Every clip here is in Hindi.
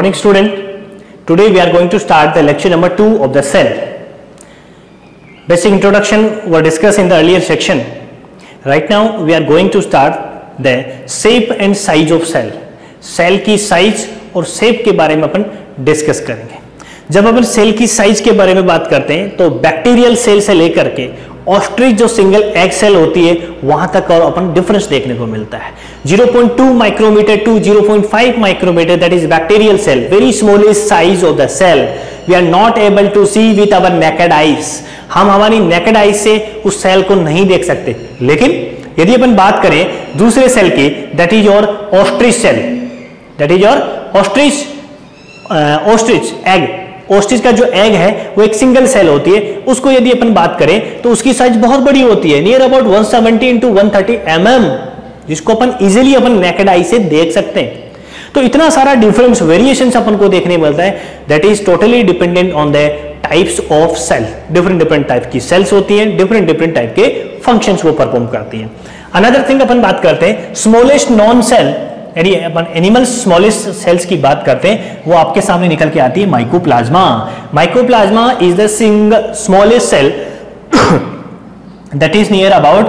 Morning student, today we are going to start the lecture number 2 of the cell. Basic introduction were discussed in the earlier section. Right now we are going to start the shape and size of cell. Cell की size और shape के बारे में अपन discuss करेंगे. जब अपन सेल की साइज के बारे में बात करते हैं तो बैक्टीरियल सेल से लेकर के ऑस्ट्रिच जो सिंगल एग सेल होती है वहां तक और अपन डिफरेंस देखने को मिलता है. 0.2 micrometre to 0.5 micrometre, that is bacterial cell, very smallest size of the cell. We are not able to see with our naked eyes. हम हमारी नेकेड आईज से उस सेल को नहीं देख सकते. लेकिन यदि अपन बात करें दूसरे सेल की, that is your ostrich cell, that is your ostrich egg. Ostrich का जो एग है वो एक सिंगल सेल होती है. उसको यदि अपन बात करें तो उसकी साइज बहुत बड़ी होती है, नियर अबाउट 170 into 130 mm, जिसको अपन इजीली अपन नेकेड आई से देख सकते हैं. तो इतना सारा डिफरेंस वेरिएशंस अपन को देखने मिलता है. That is totally dependent on the types of cell. Different type की सेल्स होती हैं, डिफरेंट टाइप के फंक्शंस वो परफॉर्म करती हैं. अनदर थिंग अपन बात करते हैं स्मॉलेस्ट नॉन सेल. यदि अपन एनिमल स्मॉलेस्ट सेल्स की बात करते हैं वो आपके सामने निकल के आती है mycoplasma. Mycoplasma is the smallest cell that is near about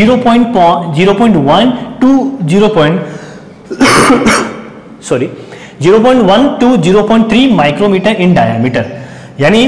0.1 to 0.3 micrometre in diameter. यानी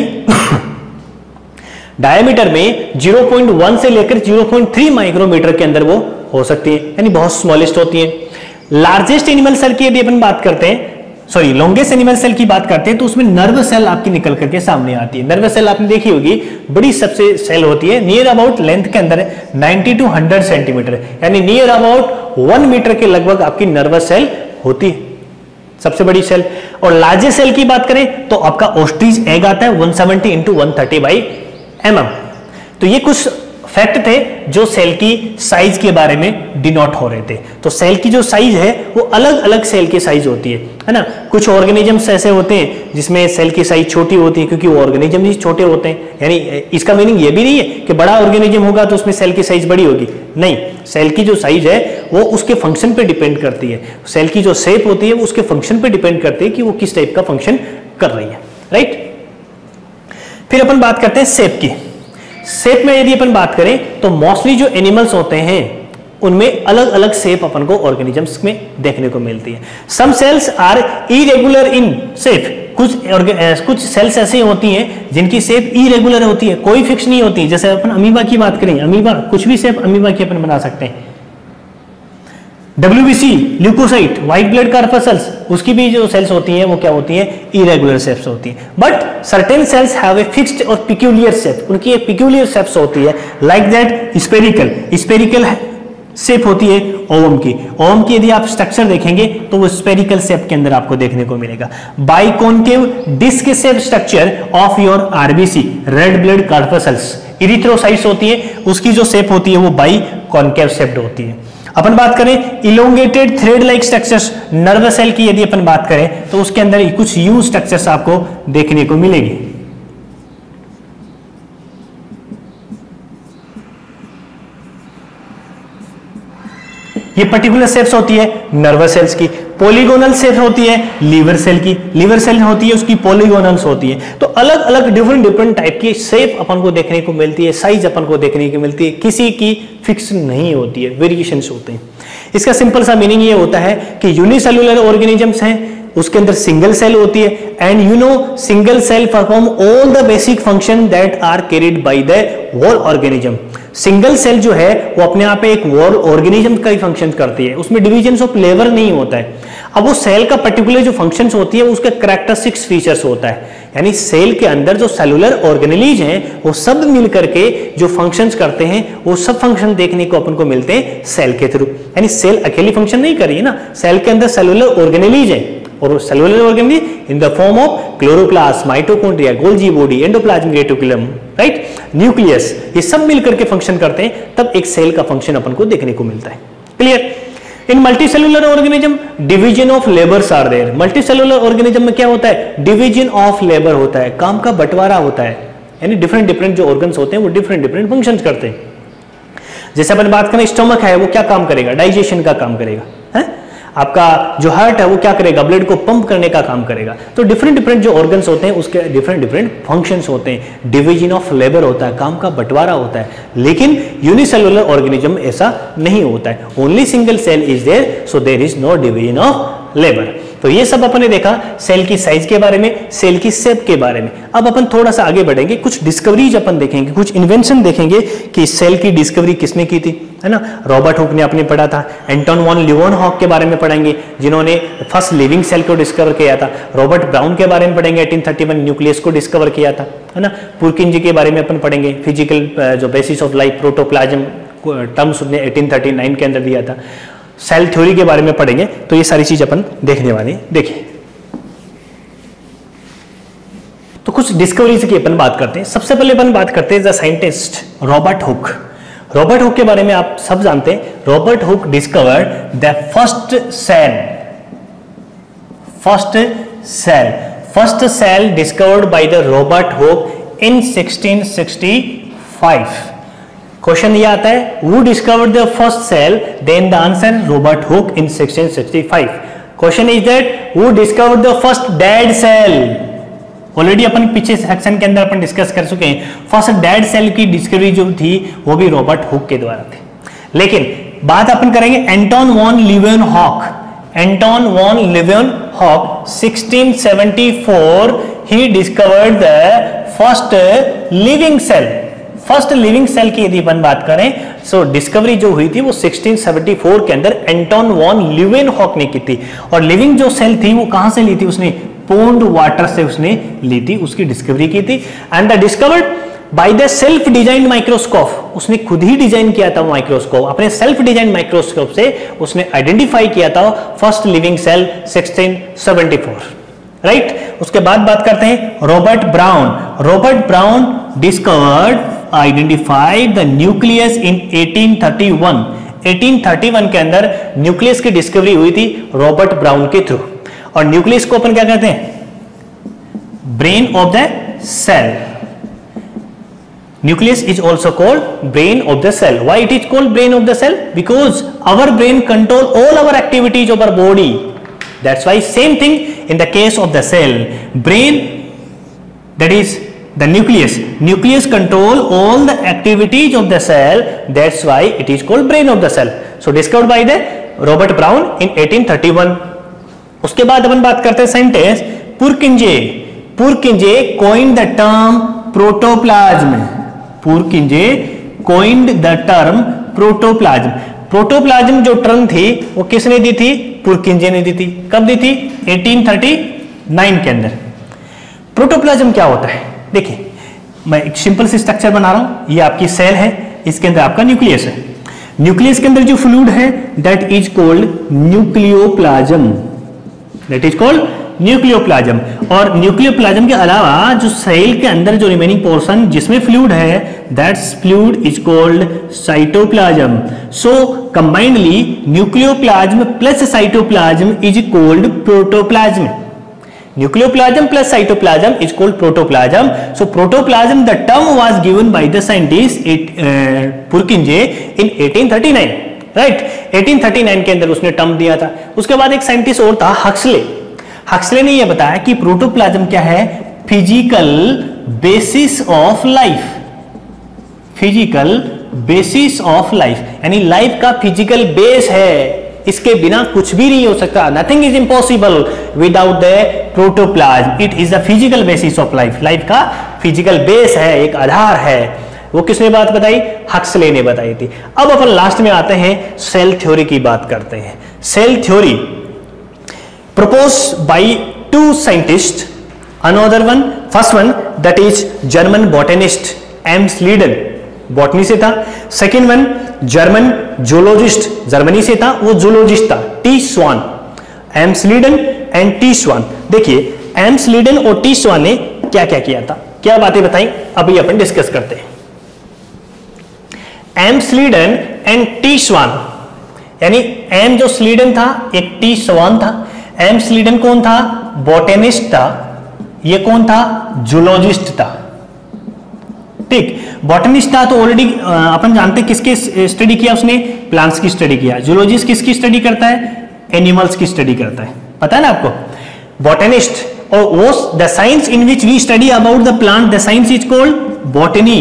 डायमीटर में 0.1 से लेकर 0.3 माइक्रोमीटर के अंदर वो हो सकती है, यानी बहुत स्मॉलेस्ट होती है. लार्जेस्ट एनिमल सेल की यदि अपन बात करते हैं, लॉन्गेस्ट एनिमल सेल की बात करते हैं तो उसमें नर्व सेल आपकी निकल करके सामने आती है. नर्व सेल आपने देखी होगी, बड़ी सबसे सेल होती है, नियर अबाउट लेंथ के अंदर 90 to 100 सेंटीमीटर, यानी नियर अबाउट 1 मीटर के लगभग आपकी नर्व सेल होती है, सबसे बड़ी सेल. और लार्जेस्ट सेल की बात करें तो आपका ऑस्ट्रिच एग आता है 170 into 130 mm. तो ये कुछ फैक्ट थे जो सेल की साइज के बारे में डिनोट हो रहे थे. तो सेल की जो साइज है वो अलग अलग सेल की साइज होती है ना. कुछ ऑर्गेनिजम्स ऐसे होते हैं जिसमें सेल की साइज छोटी होती है क्योंकि वो ऑर्गेनिज्म ही छोटे होते हैं. यानी इसका मीनिंग ये भी नहीं है कि बड़ा ऑर्गेनिज्म होगा तो उसमें सेल की साइज बड़ी होगी. नहीं, सेल की जो साइज है वो उसके फंक्शन पे डिपेंड करती है. सेल की जो शेप होती है वो उसके फंक्शन पे डिपेंड करती है कि वो किस टाइप का फंक्शन कर रही है. राइट. फिर अपन बात करते हैं शेप की. शेप में यदि अपन बात करें तो मोस्टली जो एनिमल्स होते हैं उनमें अलग अलग शेप अपन को ऑर्गेनिजम्स में देखने को मिलती है. Some cells are irregular in shape. कुछ सेल्स ऐसी होती हैं जिनकी शेप इरेगुलर होती है, कोई फिक्स नहीं होती. जैसे अपन अमीबा की बात करें, अमीबा कुछ भी शेप अमीबा की अपन बना सकते हैं. WBC leukocyte, white blood corpuscles, उसकी भी जो सेल्स होती हैं वो क्या होती हैं, इरेगुलर शेप्स होती हैं. But certain cells have a fixed और पिक्यूलियर शेप. उनकी एक पिक्यूलियर शेप्स होती है, लाइक दैट स्पेरिकल शेप होती है ओवम की. ओवम की यदि आप स्ट्रक्चर देखेंगे तो वो स्पेरिकल शेप के अंदर आपको देखने को मिलेगा. Biconcave disc shape structure of your RBC, red blood corpuscles. Erythrocytes होती है, उसकी जो शेप होती है वो बाइकॉन्केव शेप्ड होती है. अपन बात करें elongated thread like structures, nerve cell की यदि अपन बात करें तो उसके अंदर कुछ यू स्ट्रक्चर्स आपको देखने को मिलेगी. ये पर्टिकुलर शेप्स होती है नर्वस सेल्स की. पॉलीगोनल शेप होती है लीवर सेल की. लीवर सेल होती है उसकी पॉलीगोनल्स होती है. तो अलग अलग डिफरेंट टाइप की शेप अपन को देखने को मिलती है, साइज अपन को देखने को मिलती है. किसी की फिक्स नहीं होती है, वेरिएशंस होते हैं. इसका सिंपल सा मीनिंग ये होता है कि यूनिसेलुलर ऑर्गेनिजम्स हैं, उसके अंदर सिंगल सेल होती है, and single cell perform all the basic function that are carried by the whole organism. Single cell जो है वो अपने आप एक होल ऑर्गेनिज्म का ही फंक्शन करती है, उसमें डिविजन ऑफ लेबर नहीं होता है. अब वो सेल का पर्टिकुलर जो फंक्शंस होती है उसके कैरेक्टरिस्टिक्स फीचर्स होता है. यानी सेल के अंदर जो सेलुलर ऑर्गेनेलीज हैं वो सब मिलकर के जो फंक्शंस करते हैं वो सब फंक्शन देखने को अपन को मिलते हैं सेल के थ्रू. यानी सेल अकेली फंक्शन नहीं कर रही है ना, सेल के अंदर सेलुलर ऑर्गेनेलीज है, और cellular organelles in the form of chloroplast, mitochondria, Golgi body, endoplasmic reticulum, right, nucleus, ये सब मिलकर के फंक्शन करते हैं, तब एक सेल का फंक्शन अपन को देखने को मिलता है. Clear. In multicellular organism division of labours are there. Multicellular organism में क्या होता है, डिवीजन ऑफ लेबर होता है, काम का बंटवारा होता है. यानी डिफरेंट जो ऑर्गन्स होते हैं वो डिफरेंट फंक्शंस करते हैं. जैसे अपन बात करें स्टमक है, वो क्या काम करेगा, डाइजेशन का काम करेगा. है आपका जो हार्ट है वो क्या करेगा, ब्लड को पंप करने का काम करेगा। तो डिफरेंट डिफरेंट जो ऑर्गन्स होते हैं उसके डिफरेंट डिफरेंट फंक्शंस होते हैं, डिवीजन ऑफ लेबर होता है, काम का बंटवारा होता है। लेकिन यूनिसेलुलर ऑर्गेनिज्म ऐसा नहीं होता है, only single cell is there, so there is no division of labour. तो ये सब अपन ने देखा सेल की साइज के बारे में, सेल की शेप के बारे में। अब अपन थोड़ा सा आगे बढ़ेंगे, कुछ डिस्कवरीज अपन देखेंगे, कुछ इन्वेंशन देखेंगे कि सेल की डिस्कवरी किसने की थी, है ना। रॉबर्ट हुक ने आपने पढ़ा था। एंटोन वॉन लीeuwenhoek के बारे में पढ़ेंगे जिन्होंने फर्स्ट लिविंग सेल को डिस्कवर किया था। रॉबर्ट ब्राउन के बारे में पढ़ेंगे, 1831 न्यूक्लियस को डिस्कवर किया था, है ना। पुरकिंजे के बारे में अपन पढ़ेंगे, फिजिकल जो basis of life protoplasm terms उसने 1839 के अंदर दिया था। सेल थ्योरी के बारे में पढ़ेंगे। तो ये सारी चीज अपन देखने वाले हैं। देखिए तो कुछ डिस्कवरीज की अपन बात करते हैं। सबसे पहले अपन बात करते हैं the scientist Robert Hooke. Robert Hooke के बारे में आप सब जानते हैं। Robert Hooke discovered the first cell discovered by the Robert Hooke in 1665। Question ये आता है who discovered the first cell, then the answer Robert Hooke in 1665। Question is that who discovered the first dead cell. Already अपन पीछे सेक्शन के अंदर अपन डिस्कस कर चुके हैं, फर्स्ट डेड सेल की डिस्कवरी जो थी वो भी रॉबर्ट हुक के द्वारा थी। लेकिन बात अपन करेंगे Anton von Leeuwenhoek. Anton von Leeuwenhoek 1674 ही discovered the first living cell. First living cell की यदि अपन बात करें सो डिस्कवरी जो हुई थी वो 1674 के अंदर एंटोन वॉन लीeuwenhoek ने की थी। और लिविंग जो सेल थी वो कहां से ली थी, उसने पोन्ड वाटर से उसने ली थी, उसकी डिस्कवरी की थी। And the discovered by the self design microscope. उसने खुद ही डिजाइन किया था माइक्रोस्कोप, अपने सेल्फ डिजाइन माइक्रोस्कोप से उसने आइडेंटिफाई किया था फर्स्ट लिविंग सेल 1674, राइट। उसके बाद बात करते हैं Robert Brown. Robert Brown discovered identified the nucleus in 1831। 1831 के अंदर न्यूक्लियस की डिस्कवरी हुई थी रॉबर्ट ब्राउन के थ्रू। और न्यूक्लियस को अपन क्या कहते हैं, brain of the cell. Nucleus is also called brain of the cell. Why it is called brain of the cell, because our brain control all our activities of our body. That's why same thing in the case of the cell, brain that is the nucleus control all the activities of the cell, that's why it is called brain of the cell. So discovered by the Robert Brown in 1831. उसके बाद अपन बात करते हैं scientist Purkinje. Purkinje coined the term protoplasm. Purkinje coined the term protoplasm. Protoplasm जो टर्म थी वो किसने दी थी, पुरकिंजे ने दी थी। कब दी थी, 1839 के अंदर। प्रोटोप्लाज्म क्या होता है, देखिए मैं एक सिंपल सी स्ट्रक्चर बना रहा हूं। ये आपकी सेल है, इसके अंदर आपका न्यूक्लियस है। न्यूक्लियस के अंदर जो फ्लूइड है that is called nucleoplasm. That is called nucleoplasm. और न्यूक्लियोप्लाज्म के अलावा जो सेल के अंदर जो रिमेनिंग पोर्शन जिसमें फ्लूइड है that's fluid is called cytoplasm. So combinedly nucleoplasm plus cytoplasm is called protoplasm. Nucleoplasm plus cytoplasm is called protoplasm. So protoplasm, the term was given by the scientist Purkinje in 1839, right? 1839 के अंदर उसने टर्म दिया था। उसके बाद एक साइंटिस्ट और था हक्सले। हक्सले ने यह बताया कि प्रोटोप्लाज्म क्या है, physical basis of life. Physical basis of life यानी लाइफ का फिजिकल बेस है, इसके बिना कुछ भी नहीं हो सकता। Nothing is impossible without the protoplasm. It is the physical basis of life. Life का फिजिकल बेस है, एक आधार है। वो किसने बात बताई, हक्सले ने बताई थी। अब अपन लास्ट में आते हैं सेल थ्योरी की बात करते हैं। Cell theory propose by two scientist, another one, first one that is German botanist M Schleiden, botany से था। Second one German zoologist, Germany से था, वो जूलॉजिस्ट था, T Schwann. M Schleiden and T Schwann. देखिए एम स्लीडन और टी स्वान ने क्या क्या किया था, क्या बातें बताई, अभी अपन डिस्कस करते हैं। M Schleiden and T Schwann, यानी एम जो स्लीडन था, एक टी स्वान था। एम स्लीडन कौन था, बॉटनिस्ट था, ये कौन था, जूलॉजिस्ट था। ठीक, बॉटनिस्ट था तो ऑलरेडी अपन जानते हैं किसके स्टडी किया उसने, प्लांट्स की स्टडी किया। जूलॉजिस्ट किसकी स्टडी करता है, एनिमल्स की स्टडी करता है, पता है ना आपको, बॉटनिस्ट। और वो the science in which we study about the plant, the science is called botany.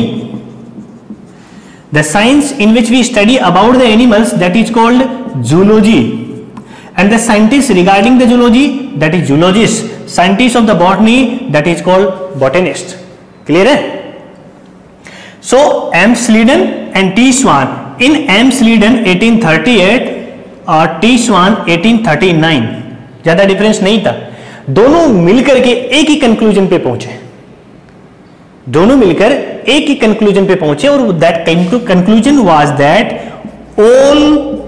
The science in which we study about the animals, that is called zoology. And the scientist regarding the zoology, that is zoologist. Scientist of the botany, that is called botanist. Clear है? सो एम्सलीडन एंड टी स्वान, इन एम्सलीडन 1838 और टी स्वान 1839, ज्यादा डिफरेंस नहीं था। दोनों मिलकर के एक ही कंक्लूजन पे पहुंचे, दोनों मिलकर एक ही कंक्लूजन पे पहुंचे, और that conclusion was that all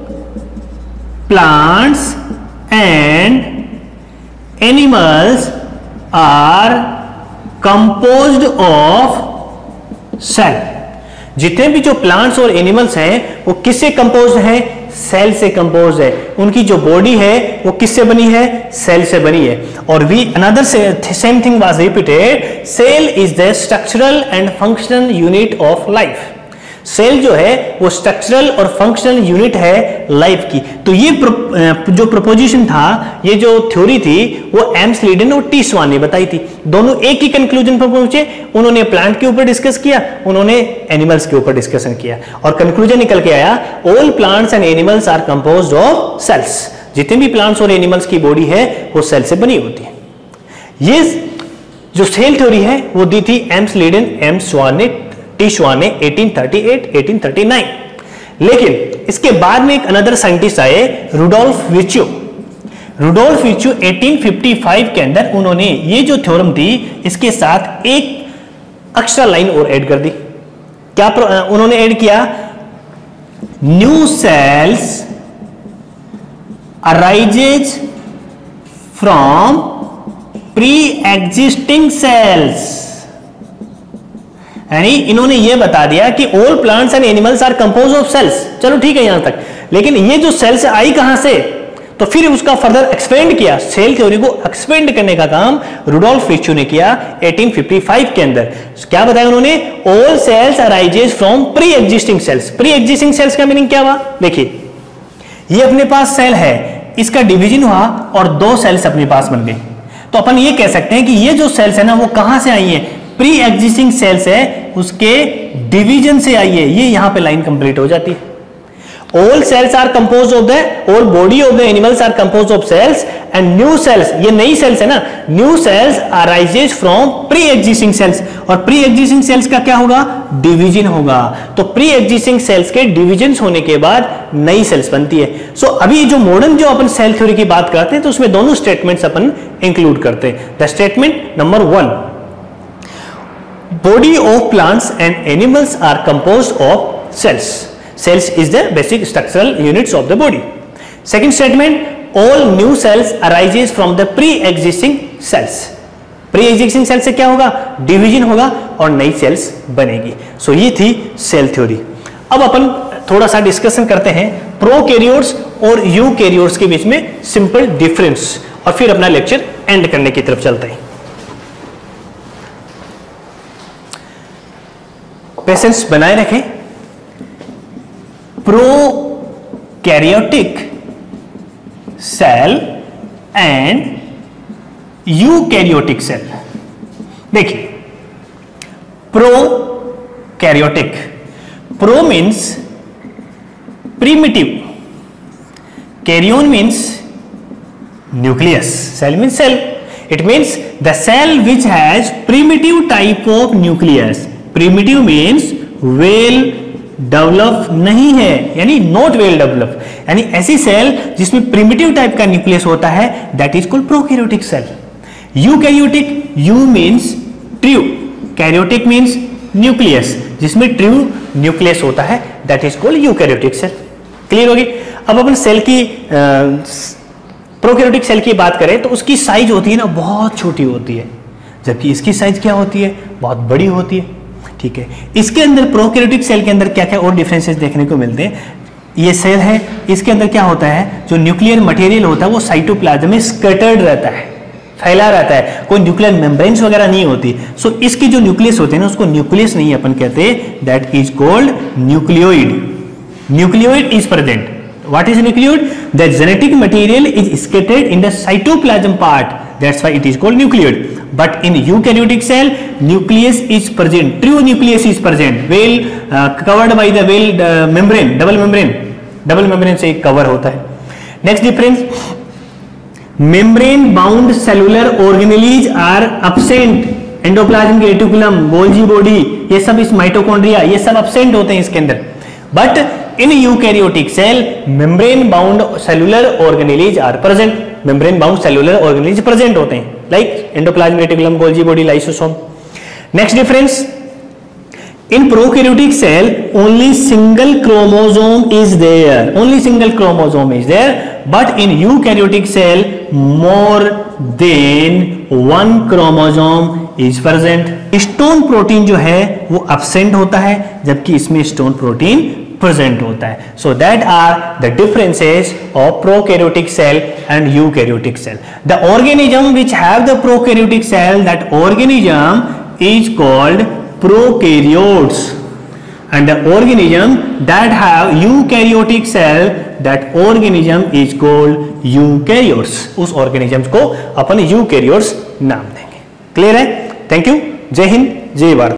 plants and animals are composed of cell. जितने भी जो प्लांट्स और एनिमल्स हैं वो किससे कंपोज्ड हैं? सेल से कंपोज्ड है। उनकी जो बॉडी है वो किससे बनी है? सेल से बनी है। और we another same thing was repeated, cell is the structural and functional unit of life. Cell जो है वो स्ट्रक्चरल और फंक्शनल यूनिट है लाइफ की। तो ये जो प्रोपोजिशन था, ये जो थ्योरी थी, वो एम्सलीडन और टी स्वान ने बताई थी। दोनों एक ही कंक्लूजन पर पहुंचे। उन्होंने प्लांट के ऊपर डिस्कस किया, उन्होंने एनिमल्स के ऊपर डिस्कसन किया, और कंक्लूजन निकल के आया, all plants and animals are composed of cells. जितने भी प्लांट्स और एनिमल्स की बॉडी है वो सेल से बनी होती है। ये जो सेल थ्योरी है वो दी थी एम्सलीडन, टी स्वान ने 1838, 1839। लेकिन इसके बाद में एक अनदर साइंटिस्ट आए, रुडोल्फ विर्च्यू। रुडोल्फ विर्च्यू 1855 के अंदर उन्होंने ये जो थ्योरम थी इसके साथ एक एक्स्ट्रा लाइन और ऐड कर दी। क्या उन्होंने ऐड किया? New cells arises from pre existing cells. यानी इन्होंने ये बता दिया कि all plants and animals are compose of cells. चलो ठीक है यहां तक, लेकिन ये जो सेल्स आई कहां से? तो फिर उसका फर्दर एक्सपेंड किया। सेल थ्योरी को एक्सपेंड करने का काम रुडोल्फ विर्च्यू ने किया 1855 के अंदर। क्या बताया उन्होंने? All cells arises from pre existing cells. Pre existing cells का मीनिंग क्या हुआ? देखिए, ये अपने पास सेल है, इसका डिवीजन हुआ और दो सेल्स अपने पास बन गए। तो अपन ये कह सकते हैं कि ये जो सेल्स है ना, वो कहां से आई है? प्री एग्जिस्टिंग सेल्स है, उसके डिवीजन से आई है। ये यहां पे लाइन कंप्लीट हो जाती है। All cells are composed of the, all body of the animals are composed of cells and new cells, ये नई सेल्स है ना, new cells arises from pre existing cells. और प्री एग्जिस्टिंग सेल्स का क्या होगा? डिवीजन होगा। तो प्री एग्जिस्टिंग सेल्स के डिवीजन होने के बाद नई सेल्स बनती है। सो अभी जो मॉडर्न जो अपन सेल थ्योरी की बात करते हैं तो उसमें दोनों स्टेटमेंट्स अपन इंक्लूड करते हैं। The statement number 1, body of plants and animals are composed of cells. Cells is the basic structural units of the body. Second statement, all new cells arises from the pre-existing cells. Pre-existing cells से क्या होगा? डिवीजन होगा और नई सेल्स बनेगी। सो ये थी सेल थ्योरी। अब अपन थोड़ा सा डिस्कशन करते हैं प्रोकैरियोट्स और यूकैरियोट्स के बीच में सिंपल डिफरेंस, और फिर अपना लेक्चर एंड करने की तरफ चलते हैं। पेशेंस बनाए रखें। Prokaryotic cell and eukaryotic cell. देखिए, prokaryotic, pro means primitive, karyon means nucleus, cell means cell. It means the cell which has primitive type of nucleus. Primitive means well develop नहीं है, यानी नॉट वेल डेवलप, यानी ऐसी सेल जिसमें प्रिमिटिव टाइप का न्यूक्लियस होता है, that is called prokaryotic cell. Eukaryotic, eu means true, karyotic means nucleus, जिसमें ट्रू न्यूक्लियस होता है, that is called eukaryotic cell. Clear होगी? अब अपन सेल की प्रोकैरियोटिक सेल की बात करें तो उसकी साइज होती है ना, बहुत छोटी होती है, जबकि इसकी साइज क्या होती है? बहुत बड़ी होती है। ठीक है, इसके अंदर प्रोकैरियोटिक सेल के अंदर क्या क्या और डिफरेंसेस देखने को मिलते हैं? ये सेल है, इसके अंदर क्या होता है? जो न्यूक्लियर मटेरियल होता है वो साइटोप्लाज्म में स्कैटर्ड रहता है, फैला रहता है, कोई न्यूक्लियर मेम्ब्रेन्स वगैरह नहीं होती। सो इसकी जो न्यूक्लियस होते हैं ना, उसको न्यूक्लियस नहीं अपन कहते, that is called nucleoid. Nucleoid is present. What is nucleoid? The genetic material is scattered in the cytoplasm part. That's why it is called nucleate. But in eukaryotic cell, nucleus is present. True nucleus is present. Well covered by the well membrane, double membrane से cover होता है. Next difference, membrane bound cellular organelles are absent. Endoplasm के रेटिकुलम, गोल्जी बॉडी, ये सब इस माइटोकॉन्ड्रिया, ये सब absent होते हैं इसके अंदर. But in eukaryotic cell, membrane bound cellular organelles are present. Membrane bound cellular organelles present होते हैं, like endoplasmic reticulum, Golgi body, lysosome. Next difference, in prokaryotic cell only single chromosome is there. Only single chromosome is there. But in eukaryotic cell more than one chromosome is present. Stone protein जो है वो absent होता है, जबकि इसमें stone protein present होता है. So that are the differences of prokaryotic cell and eukaryotic cell. The organism which have the prokaryotic cell, that organism is called prokaryotes, and the organism that have eukaryotic cell, that organism is called eukaryotes. उस organisms को अपन eukaryotes नाम देंगे. Clear है? Thank you. जय हिंद, जय भारत.